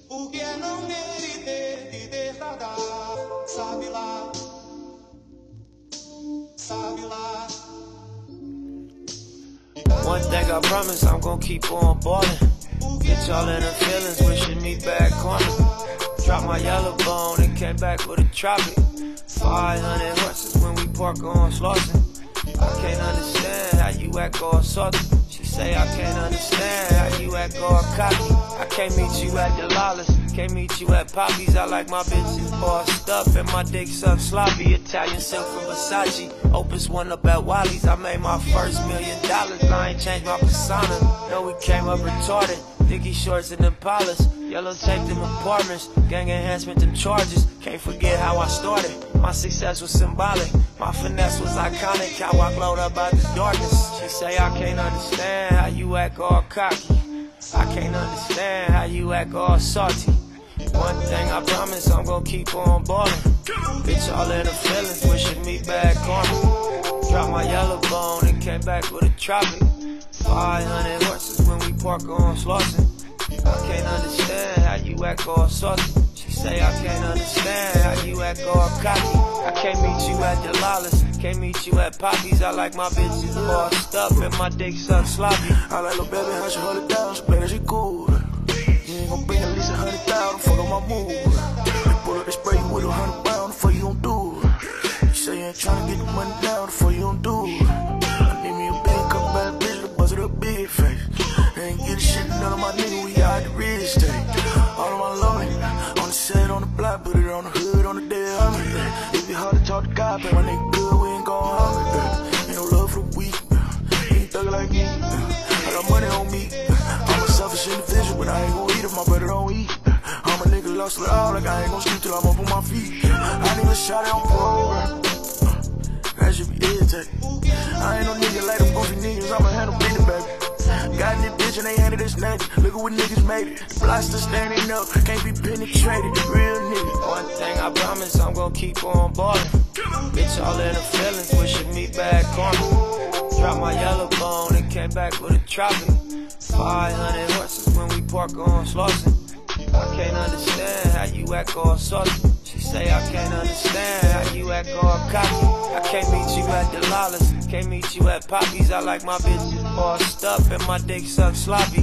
O que é não ter e ter que degradar? Sabe lá, sabe lá. One thing I promise, I'm gon' keep on ballin'. Get y'all in the feelings, wishing me back on it. Dropped my yellow bone and came back with a tropic. 500 horses when we park on Slauson. I can't understand how you act all salty. She say I can't understand how you act all cocky. I can't meet you at the Lawless, can't meet you at Poppy's. I like my bitches bossed up and my dick sucked sloppy. Italian silk from Versace, Opus one up at Wally's. I made my first $1 million, I ain't changed my persona. No, we came up retarded, Dickie shorts and Impalas. Yellow tape them apartments, gang enhancement them charges. Can't forget how I started, my success was symbolic. My finesse was iconic, how I glowed up out the darkness. She say I can't understand how you act all cocky. I can't understand how you act all salty. One thing I promise, I'm gon' keep on ballin'. Bitch, all in the feelings, wishing me back on it. Dropped my yellow bone and came back with a tropic. 500 horses when we park on Slauson. I can't understand how you act all salty. She say I can't understand how you act all cocky. I can't meet you at the Lawless, can't meet you at Poppy's. I like my bitches bossed up and my dick sucked sloppy. I like little baby, how she hold it down, she play that she cool. You ain't gon' bring at least 100,000, fuck up my mood. They pull up, they spray you with 100 pounds, before you don't do it. You say you ain't tryna get the money down, before you don't do it. I need me a big couple bad bitch to bust it up big face. They ain't get a shit, none of my niggas, we out the real estate. All of my lonely, on the set, on the block, put it on the hood, on the dead homie. It be hard to talk to God, but my nigga good, we ain't gon' hungry. Ain't no love for the weak, ain't thug like me. I got money on me, I'm a selfish individual, but I ain't gon' eat if my brother don't eat. I'm a nigga lost it all, like I ain't gon' sleep till I'm up on my feet. I need a shot on program, that should be irritating. I ain't no nigga like them goofy niggas, I'ma handle business, baby. Got in this bitch and they handed this nothing. Look at what niggas made it. The block still standing up, can't be penetrated. The real nigga. One thing I promise, I'm gon' keep on ballin'. Bitch, all in the feelings, wishing me back on it. Dropped my yellow bone and came back with a tropic. 500 horses when we park on Slauson. I can't understand how you act all salty. She say I can't understand how you act all cocky. I can't meet you at the Lawless, can't meet you at Poppy's. I like my bitches bossed up and my dick sucked sloppy.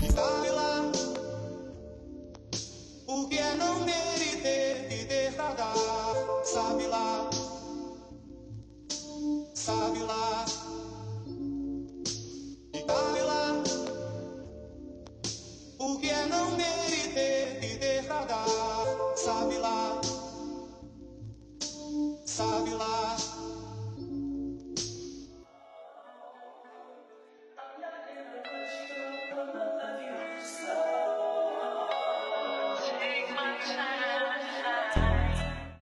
O que é não ter e ter que degradar? Sabe lá, sabe